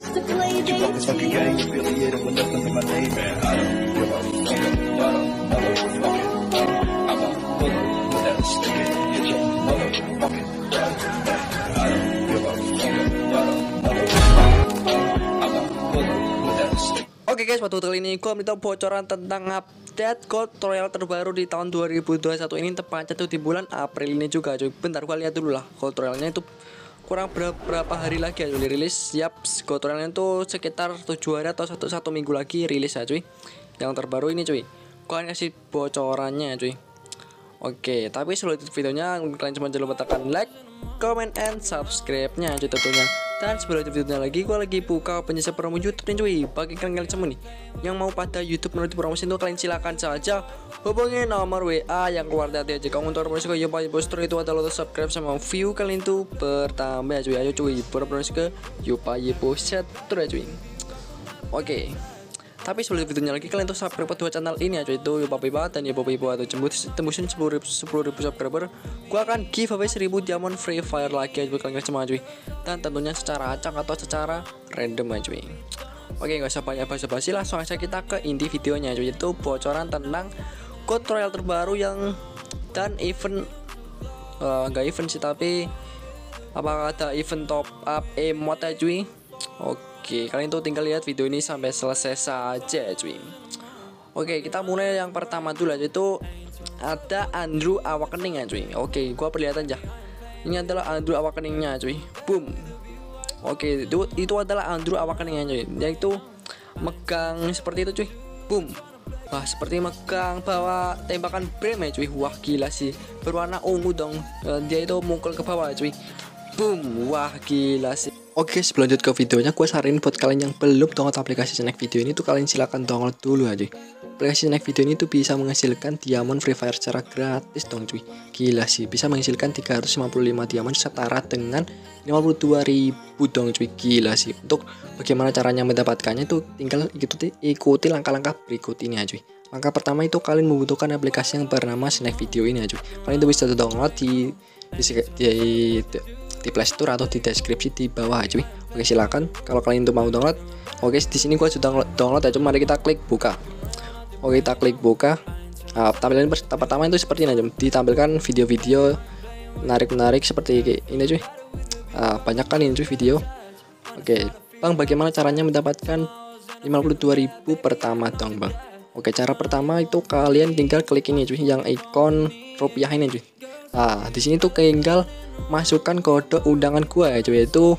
Oke guys, pada kali ini gue minta bocoran tentang update code Royale terbaru di tahun 2021 ini, tepatnya tuh di bulan April ini juga cuy. Bentar gue lihat dulu lah code Royale-nya itu kurang berapa hari lagi ya rilis. Siap, code Royale-nya itu sekitar 7 hari atau satu minggu lagi rilis ya cuy. Yang terbaru ini cuy, gue akan kasih bocorannya cuy. Oke, tapi sebelum itu videonya kalian cuma jangan lupa tekan like, comment, and subscribe-nya cuy tentunya. Dan sebelum videonya lagi, gue lagi buka penjelasan promo YouTube nih cuy. Bagi kalian semua nih yang mau pada YouTube menurut promosi itu, kalian silakan saja hubungi nomor WA yang keluar dari JIKA untuk promosi ke YOPA poster itu adalah subscribe sama view kalian tuh pertama cuy. Ayo cuy, promosi ke YOPA Yepo SETARA cuy. Oke. Tapi sebelum videonya lagi, kalian tuh subscribe kedua channel ini ya cuy, itu YOPA PIPA dan YOPA PIPO atau tembusin 10.000 subscriber. Gua akan giveaway 1000 diamond free fire lagi ya buat kalian semua cuy. Dan tentunya secara acak atau secara random ya cuy. Oke, gak usah banyak basa-basi, langsung aja kita ke inti videonya cuy. Itu bocoran tentang code Royale terbaru yang dan event gak event sih, tapi apakah ada event top up emote ya cuy. Oke, kalian tuh tinggal lihat video ini sampai selesai saja cuy. Oke, kita mulai yang pertama dulu aja, itu ada Andrew Awakening ya cuy. Oke, gua perlihatkan aja. Ini adalah Andrew Awakeningnya cuy. Boom. Oke, itu adalah Andrew Awakeningnya cuy. Yaitu megang seperti itu cuy. Boom. Wah, seperti megang bawa tembakan brem ya cuy. Wah, gila sih. Berwarna ungu dong. Dia itu mukul ke bawah cuy. Boom. Wah, gila sih. Oke, sebelum lanjut ke videonya, gue saranin buat kalian yang belum download aplikasi snack video ini tuh kalian silahkan download dulu aja. Aplikasi snack video ini tuh bisa menghasilkan diamond free fire secara gratis dong cuy. Gila sih, bisa menghasilkan 355 diamond setara dengan 52.000 dong cuy. Gila sih. Untuk bagaimana caranya mendapatkannya tuh tinggal ikuti langkah-langkah berikut ini aja cuy. Langkah pertama itu kalian membutuhkan aplikasi yang bernama snack video ini aja cuy. Kalian tuh bisa download di Play Store atau di deskripsi di bawah cuy. Oke, silakan kalau kalian tuh mau download. Oke, di sini gua sudah download ya, cuma mari kita klik buka. Oke, kita klik buka. Tampilan pertama itu seperti ini aja. Ditampilkan video-video menarik seperti ini cuy. Banyak kan ini cuy video. Oke, Bang, bagaimana caranya mendapatkan 52.000 pertama dong, Bang? Oke, cara pertama itu kalian tinggal klik ini cuy, yang ikon rupiah ini cuy. Di sini tuh tinggal masukkan kode undangan gua ya cuy, yaitu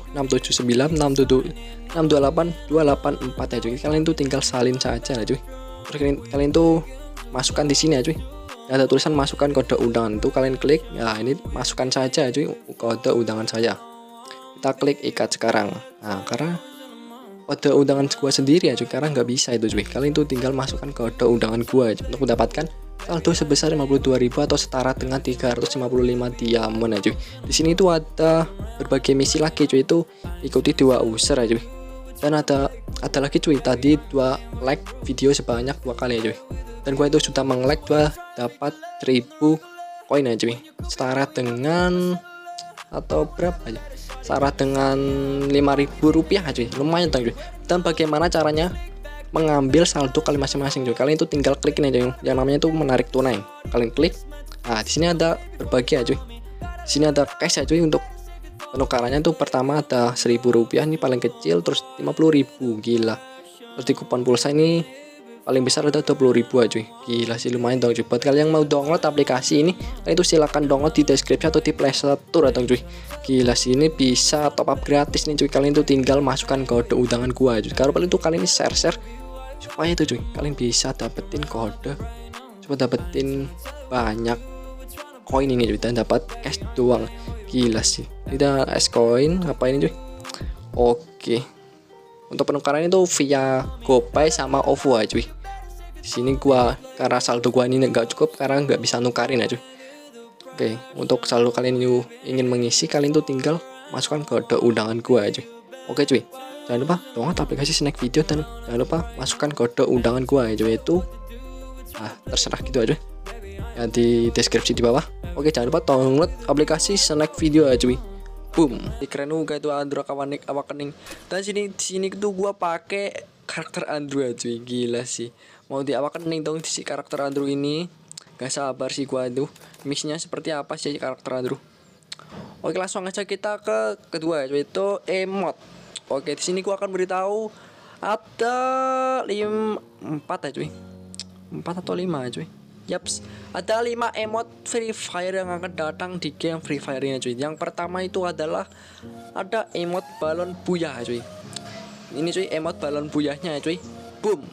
679628284 ya cuy. Kalian tuh tinggal salin saja ya cuy. Terus kalian tuh masukkan di sini ya cuy. Ada tulisan masukkan kode undangan, tuh kalian klik. Ya, ini masukkan saja ya cuy kode undangan saya. Kita klik ikat sekarang. Karena kode undangan gua sendiri ya cuy, karena nggak bisa itu cuy. Kalian tuh tinggal masukkan kode undangan gua ya, untuk mendapatkan saldo sebesar 52.000 atau setara dengan 355 diamond ya cuy. Di sini tuh ada berbagai misi lagi cuy, itu ikuti 2 user ya cuy. Dan ada lagi cuy, tadi 2 like video sebanyak 2 kali ya cuy. Dan gua itu sudah meng-like, dapat 1000 koin ya cuy. Setara dengan atau berapa ya? Setara dengan 5.000 rupiah cuy. Lumayan dong cuy. Dan bagaimana caranya mengambil saldo kalian masing-masing cuy? Kalian itu tinggal klik ini aja yang namanya itu menarik tunai. Kalian klik. Di sini ada berbagi ya cuy. Di sini ada cash ya cuy. Untuk penukarannya tuh pertama ada 1.000 rupiah, ini paling kecil, terus 50.000. Gila. Terus di kupon pulsa ini paling besar ada 20.000 ya cuy. Gila sih, lumayan dong cuy. Buat kalian yang mau download aplikasi ini, kalian itu silahkan download di deskripsi atau di Play Store dong cuy. Gila sih, ini bisa top up gratis nih cuy. Kalian tuh tinggal masukkan kode undangan gua cuy. Kalau paling tuh kalian ini share supaya itu cuy, kalian bisa dapetin kode, coba dapetin banyak koin ini cuy, dan dapat cash doang. Gila sih, kita es koin apa ini cuy. Oke, untuk penukaran itu via GoPay sama OVO ya cuy. Di sini gua karena saldo gua ini nggak cukup karena nggak bisa nukarin ya cuy. Oke, untuk saldo kalian yang ingin mengisi, kalian tuh tinggal masukkan kode undangan gua ya cuy. Oke cuy, jangan lupa download aplikasi snack video dan jangan lupa masukkan kode undangan gua ya cuy, itu terserah gitu aja ya di deskripsi di bawah. Oke, jangan lupa download aplikasi snack video ya cuy. Boom. Keren juga itu Andro Awakening. Dan sini tuh gua pakai karakter Andro cuy, gila sih. Mau di Awakening dong si karakter Andro ini. Gak sabar sih gua tuh. Mixnya seperti apa sih karakter Andro? Oke, langsung aja kita ke kedua yaitu emot. Oke, di sini gua akan beritahu ada 4 ya cuy. 4 atau 5 cuy. Yaps, ada 5 emot Free Fire yang akan datang di game Free Fire ini cuy. Yang pertama itu adalah ada emot balon buyah cuy. Ini cuy emot balon buyahnya cuy. Boom.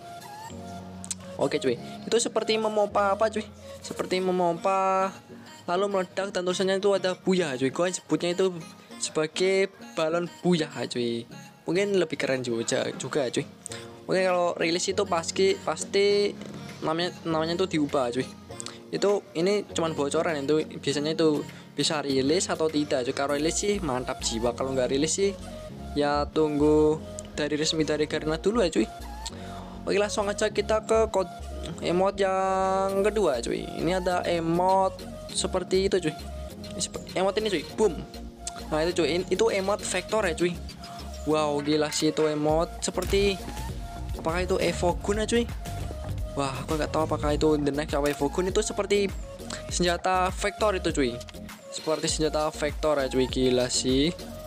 Oke cuy, itu seperti memompa apa cuy? Seperti memompa lalu meledak dan tulisannya itu ada buyah cuy. Gua sebutnya itu sebagai balon buyah cuy. Mungkin lebih keren juga cuy. Mungkin kalau rilis itu pasti namanya itu diubah cuy. Itu ini cuman bocoran, itu biasanya itu bisa rilis atau tidak cuy. Kalau rilis sih mantap jiwa, kalau nggak rilis sih ya tunggu dari resmi dari Garena dulu ya cuy. Oke, langsung aja kita ke emot yang kedua cuy. Ini ada emot seperti itu cuy. Emot ini cuy, boom. Nah itu cuy, itu emot vektor ya cuy. Wow, gila sih itu emot seperti, apakah itu Evogun ya cuy? Wah, aku nggak tahu apakah itu the next Evogun. Itu seperti senjata vektor itu cuy. Seperti senjata vektor ya cuy, gila sih.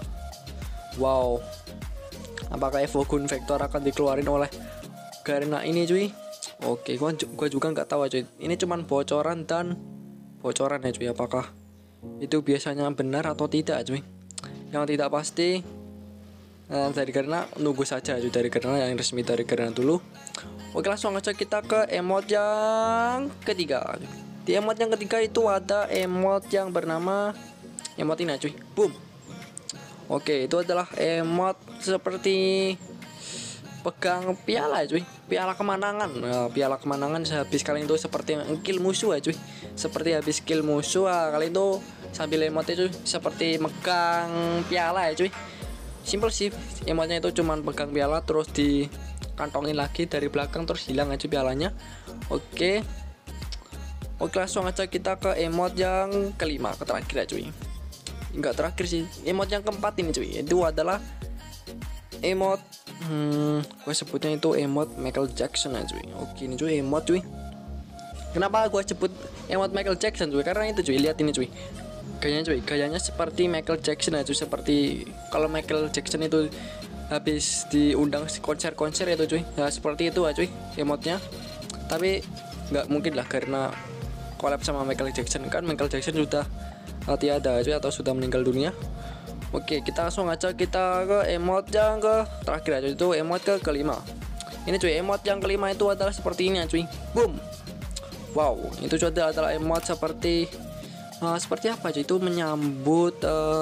Wow. Apakah Evogun vektor akan dikeluarin oleh Garena ini cuy? Oke, gua juga nggak tahu cuy. Ini cuman bocoran ya cuy. Apakah itu biasanya benar atau tidak cuy? Yang tidak pasti dari Garena nunggu saja cuy, dari Garena yang resmi dari Garena dulu. Oke, langsung aja kita ke emot yang ketiga. Di emot yang ketiga itu ada emot yang bernama emot ini cuy. Boom. Oke, itu adalah emot seperti pegang piala cuy, piala kemenangan. Nah, piala kemenangan habis kalian itu seperti kill musuh ya cuy. Seperti habis kill musuh kalian itu sambil emotnya cuy seperti megang piala ya cuy. Simple sih, emotnya itu cuman pegang piala terus dikantongin lagi dari belakang terus hilang aja pialanya. Oke, langsung aja kita ke emot yang kelima, ke terakhir ya cuy. Enggak terakhir sih, emot yang keempat ini cuy. Itu adalah emot gue sebutnya itu emot Michael Jackson ya cuy. Oke, ini cuy emot cuy. Kenapa gue sebut emot Michael Jackson cuy? Karena itu cuy, lihat ini cuy. Gayanya seperti Michael Jackson aja, seperti kalau Michael Jackson itu habis diundang konser-konser itu cuy. Ya seperti itu aja cuy emotnya. Tapi nggak mungkin lah karena collab sama Michael Jackson, kan Michael Jackson sudah tiada cuy atau sudah meninggal dunia. Oke, kita langsung aja kita ke emot yang ke terakhir aja, itu emot ke kelima. Ini cuy, emot yang kelima itu adalah seperti ini cuy. Boom. Wow, itu cuy adalah emot seperti apa cuy? Itu menyambut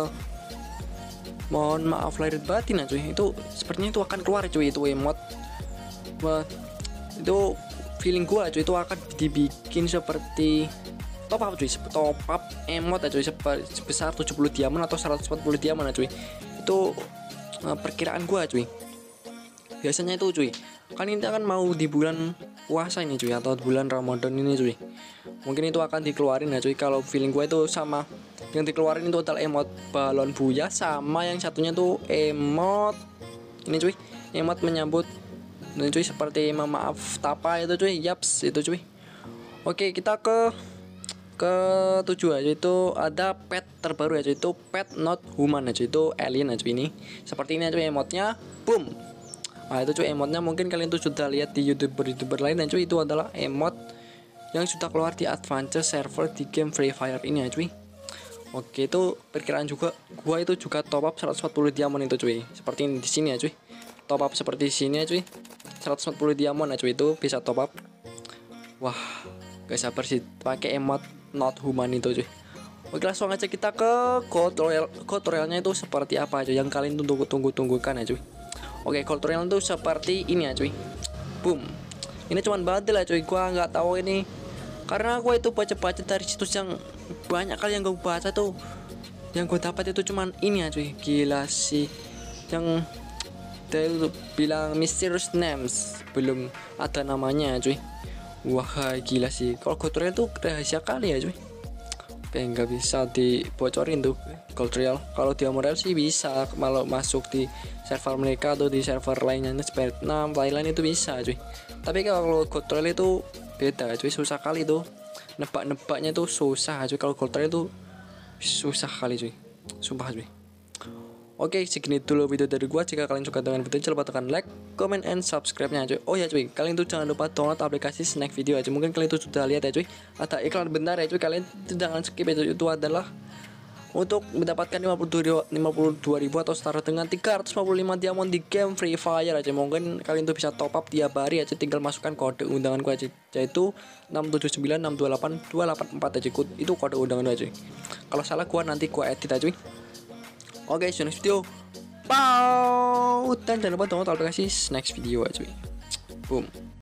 mohon maaf lahir batin ya cuy. Itu sepertinya itu akan keluar cuy, itu emot. Itu feeling gua cuy, itu akan dibikin seperti top up cuy, top up emot ya cuy sebesar 70 diamond atau 140 diamond ya cuy. Itu perkiraan gua cuy. Biasanya itu cuy, kan ini akan mau di bulan puasa ini cuy atau bulan Ramadan ini cuy. Mungkin itu akan dikeluarin ya cuy. Kalau feeling gua itu sama yang dikeluarin itu adalah emot balon buyah, sama yang satunya tuh emot ini cuy, emot menyambut ini cuy seperti maaf tapa itu cuy. Yaps, itu cuy. Oke, kita ke 7 aja, itu ada pet terbaru aja, itu pet not human aja, itu alien aja ini. Seperti ini aja emotnya. Boom. Nah, itu cuy emotnya, mungkin kalian tuh sudah lihat di YouTuber lain aja cuy. Itu adalah emot yang sudah keluar di advance server di game Free Fire ini ya cuy. Oke, itu perkiraan juga gua itu juga top up 140 diamond itu cuy. Seperti di sini ya cuy. Top up seperti di sini ya cuy. 140 diamond ya cuy, itu bisa top up. Wah, gak sabar sih pakai emot not human itu cuy. Oke, langsung aja kita ke Gold Royale-nya itu seperti apa aja yang kalian tunggu-tunggukan ya cuy. Oke, Gold Royale itu seperti ini ya cuy. Boom. Ini cuman bandel ya cuy. Gua nggak tahu ini karena gua itu baca-baca dari situs yang banyak kali yang gua baca tuh. Yang gua dapat itu cuman ini ya cuy. Gila sih. Yang dia itu bilang mysterious names, belum ada namanya ya cuy. Wah, gila sih. Kalau Gold Royale tuh rahasia kali ya cuy. kayak nggak bisa dibocorin tuh gold royale. Kalau dia Royale sih bisa, kalau masuk di server mereka atau di server lainnya Vietnam, Thailand itu bisa cuy. Tapi kalau gold royale itu beda cuy, susah kali tuh nebak-nebaknya tuh susah cuy. Kalau gold royale itu susah kali cuy, sumpah cuy. Oke, segini dulu video dari gua. Jika kalian suka dengan video ini, jangan lupa tekan like, comment, and subscribe-nya cuy. Oh ya cuy, kalian tuh jangan lupa download aplikasi Snack Video aja. Mungkin kalian tuh sudah lihat ya cuy, ada iklan bentar ya cuy, kalian jangan skip ya cuy. Itu adalah untuk mendapatkan 52.000 atau setara dengan 355 diamond di game Free Fire aja. Mungkin kalian tuh bisa top up tiap hari aja, tinggal masukkan kode undangan gua aja, yaitu 679628284 aja. Itu kode undangan aja. Kalau salah gua nanti gua edit aja cuy. Oke, see you next video. Bye. Dan jangan lupa download aplikasi next video aja. Boom.